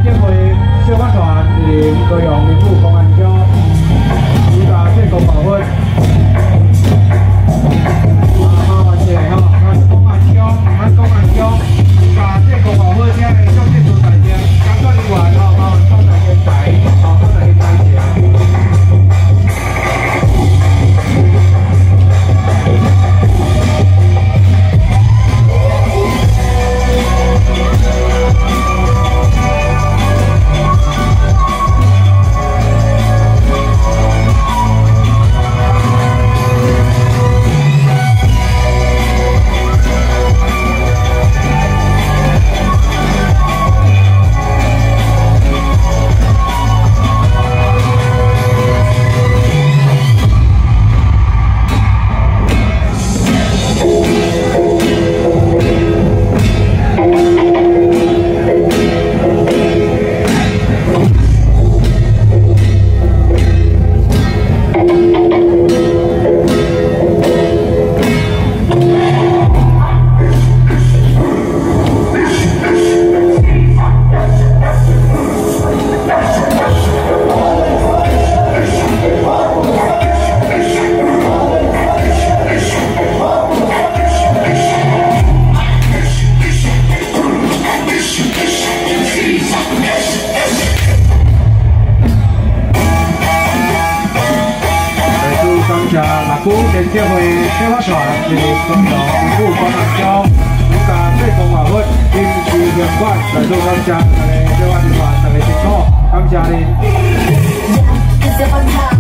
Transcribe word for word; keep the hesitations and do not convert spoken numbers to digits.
接会小法团伫高雄民府公安局依家这个保护。 咱公安局把这个保护车的相关主材件，工作人员吼，吼，放在现场，吼，放在现场前。古联接会小法团是高雄民府公安局有甲这公法会临时监管来做感谢，大家小法人员大家辛苦，感谢您。